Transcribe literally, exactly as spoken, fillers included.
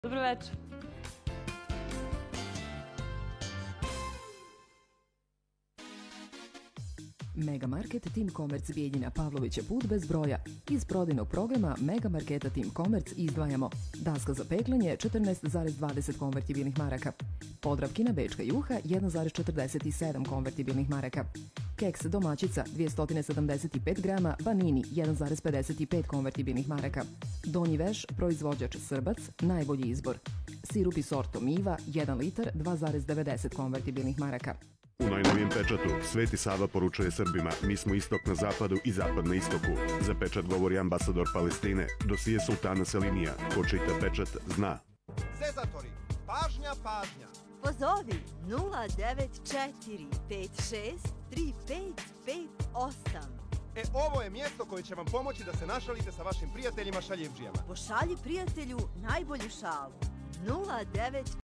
Dobro večer. Mega Market Team Commerce Bijeljina Pavlovića put bez broja. Iz prodajnog programa Mega Marketa Team Commerce izdvajamo daska za peglanje četrnaest zarez dvadeset konvertibilnih maraka, Podravkina bečka juha jedan zarez četrdeset sedam konvertibilnih maraka, keks domaćica dvjesto sedamdeset pet grama Banini jedan zarez pedeset pet konvertibilnih maraka, Donji veš proizvođač Srbac najbolji izbor, sirupi sorto Miva jedan litar dva zarez devedeset konvertibilnih maraka. U najnovijem pečatu Sveti Sava poručuje Srbima: mi smo istok na zapadu i zapad na istoku. Za pečat govori ambasador Palestine, dosije sultana Selimija. Ko čita pečat zna. Zezatori, pažnja, pažnja. Pozovi nula devet četiri pet šest tri pet pet osam. E, ovo je mjesto koje će vam pomoći da se našalite sa vašim prijateljima šaljivdžijama. Pošalji prijatelju najbolju šalu. nula devet